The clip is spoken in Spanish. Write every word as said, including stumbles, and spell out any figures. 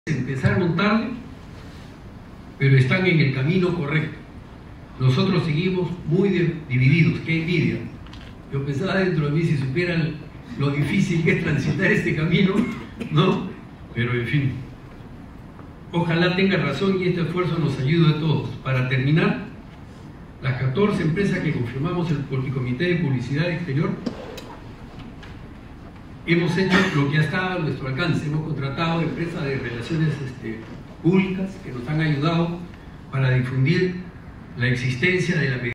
Empezaron tarde, pero están en el camino correcto. Nosotros seguimos muy divididos. ¡Qué envidia! Yo pensaba dentro de mí, si supieran lo difícil que es transitar este camino, ¿no? Pero en fin, ojalá tengan razón y este esfuerzo nos ayude a todos. Para terminar, las catorce empresas que confirmamos por el Comité de Publicidad Exterior, hemos hecho lo que ha estado a nuestro alcance. Hemos contratado empresas de relaciones este, públicas que nos han ayudado para difundir la existencia de la